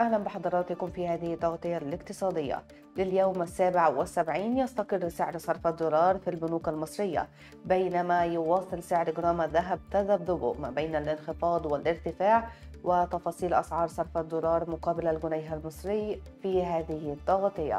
أهلا بحضراتكم في هذه التغطية الاقتصادية لليوم 77. يستقر سعر صرف الدولار في البنوك المصرية، بينما يواصل سعر جرام الذهب تذبذبه ما بين الانخفاض والارتفاع. وتفاصيل أسعار صرف الدولار مقابل الجنيه المصري في هذه التغطية.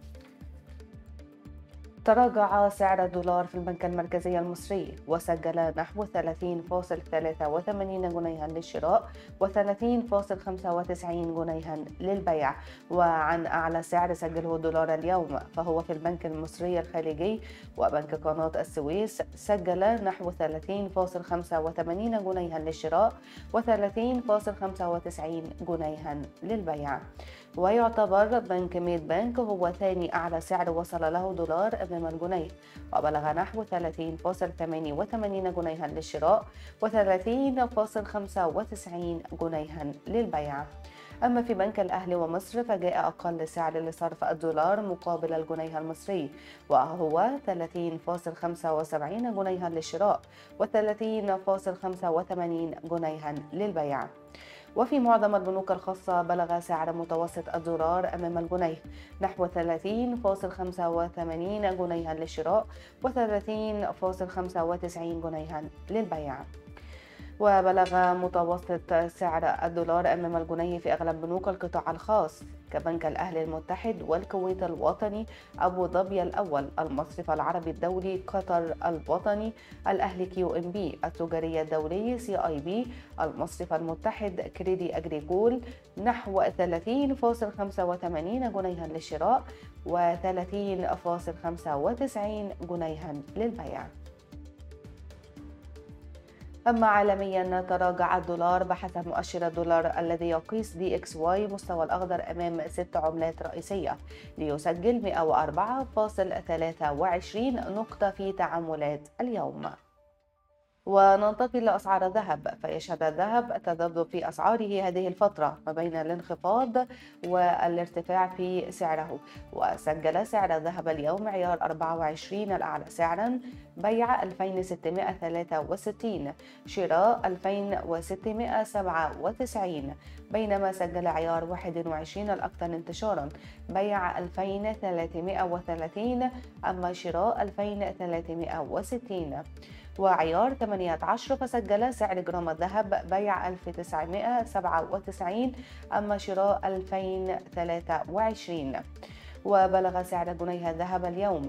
تراجع سعر الدولار في البنك المركزي المصري وسجل نحو 30.83 جنيها للشراء و30.95 جنيها للبيع. وعن أعلى سعر سجله الدولار اليوم فهو في البنك المصري الخليجي وبنك قناة السويس، سجل نحو 30.85 جنيها للشراء و30.95 جنيها للبيع. ويعتبر بنك ميد بنك هو ثاني أعلى سعر وصل له دولار أمام الجنيه، وبلغ نحو 30.88 جنيها للشراء و30.95 جنيها للبيع. أما في بنك الأهلي ومصر فجاء أقل سعر لصرف الدولار مقابل الجنيه المصري وهو 30.75 جنيها للشراء و30.85 جنيها للبيع. وفي معظم البنوك الخاصة بلغ سعر متوسط الدولار أمام الجنيه نحو 30.85 جنيها للشراء و30.95 جنيها للبيع. وبلغ متوسط سعر الدولار أمام الجنيه في أغلب بنوك القطاع الخاص كبنك الأهلي المتحد والكويت الوطني، أبو ظبي الأول، المصرف العربي الدولي، قطر الوطني، الأهلي QNB، التجاري الدولي CIB، المصرف المتحد، كريدي أجريكول، نحو 30.85 جنيها للشراء و30.95 جنيها للبيع. أما عالميا تراجع الدولار بحسب مؤشر الدولار الذي يقيس DXY مستوى الأخضر أمام 6 عملات رئيسية ليسجل 104.23 نقطة في تعاملات اليوم. وننتقل لأسعار الذهب، فيشهد الذهب تذبذب في أسعاره هذه الفترة ما بين الانخفاض والارتفاع في سعره. وسجل سعر الذهب اليوم عيار 24 الأعلى سعرا بيع 2663، شراء 2697، بينما سجل عيار 21 الأكثر انتشارا بيع 2330، أما شراء 2360. وعيار 18 فسجل سعر جرام الذهب بيع 1997، أما شراء 2023. وبلغ سعر جنيه الذهب اليوم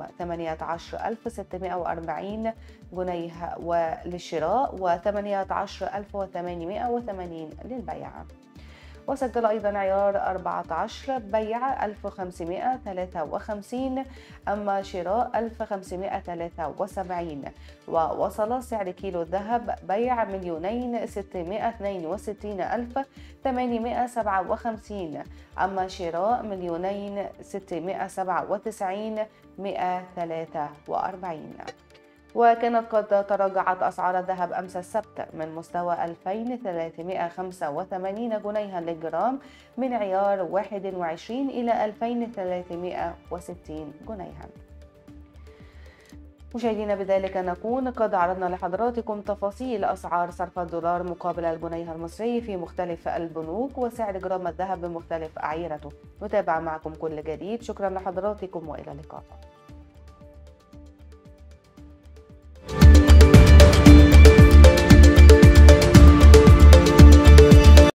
18640 جنيه للشراء و18880 للبيع. وسجل أيضا عيار 14 بيع 1553، أما شراء 1573. ووصل سعر كيلو الذهب بيع 2,662,857، أما شراء 2,697,143. وكانت قد تراجعت أسعار الذهب أمس السبت من مستوى 2385 جنيها للجرام من عيار 21 إلى 2360 جنيها. مشاهدينا، بذلك نكون قد عرضنا لحضراتكم تفاصيل أسعار صرف الدولار مقابل الجنيه المصري في مختلف البنوك وسعر جرام الذهب بمختلف أعيرته. نتابع معكم كل جديد. شكرا لحضراتكم وإلى اللقاء.